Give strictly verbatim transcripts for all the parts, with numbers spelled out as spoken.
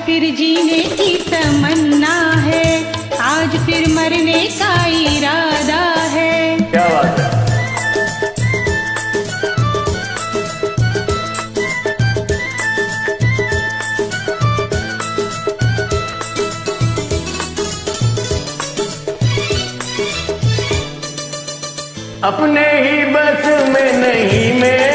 फिर जीने की तमन्ना है, आज फिर मरने का इरादा है। क्या बात है। अपने ही बस में नहीं मैं,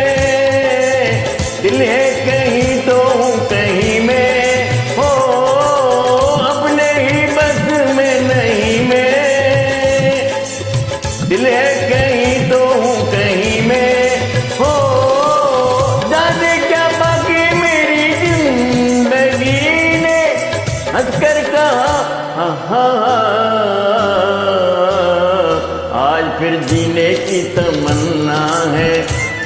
दिल है कहीं तो हूँ कहीं मैं, हो अपने ही बस में नहीं मैं, दिल है कहीं तो हूँ कहीं मैं, हो जाने क्या बाकी मेरी जिंदगी ने हंस कर कहा हा हा, आज फिर जीने की तमन्ना है,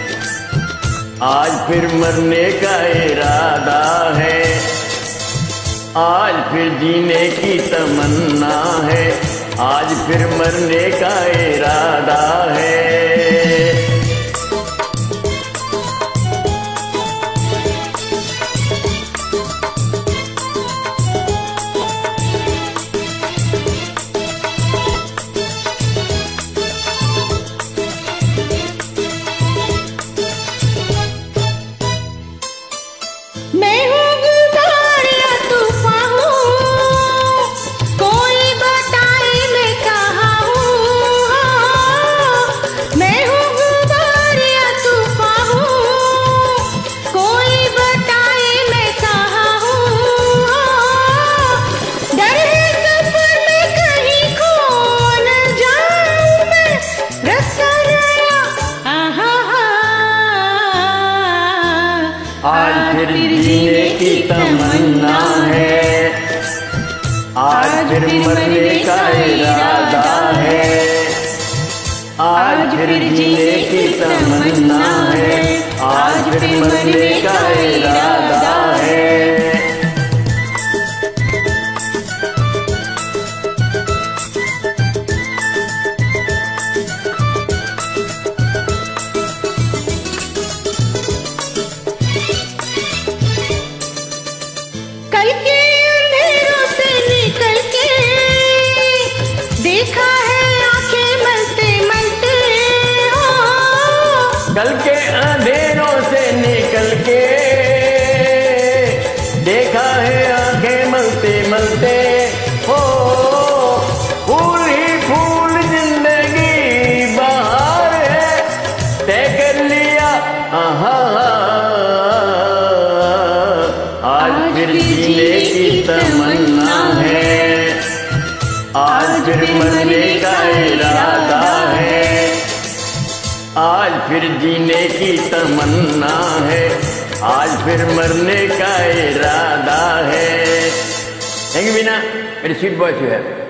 आज फिर मरने का इरादा है, आज फिर जीने की तमन्ना है, आज फिर मरने का इरादा है। मैं हूँ गुलजार या तूफान हूँ, कोई बताए मैं कहाँ हूँ। मैं हूँ गुलजार या तूफान हूँ, कोई बताए मैं कहाँ हूँ। डर है सफर में कहीं खो न जाऊँ मैं, रास्ता नया आहा हा। आज फिर जीने की तमन्ना है, आज फिर मरने का इरादा है, आज फिर जीने की तमन्ना है, आज फिर मरने का इरादा है। कल के अंधेरों से निकल के देखा है आंखें मलते मलते हो। कल के अंधेरों से निकल के देखा है आंखें मलते मलते हो, फूल ही फूल जिंदगी बहार है, तय कर लिया आहा, आज फिर जीने की तमन्ना है, आज फिर मरने का इरादा है, आज फिर जीने की तमन्ना है, आज फिर मरने का इरादा है। थैंक यू बीना, मेरी स्वीट वॉइस यू है।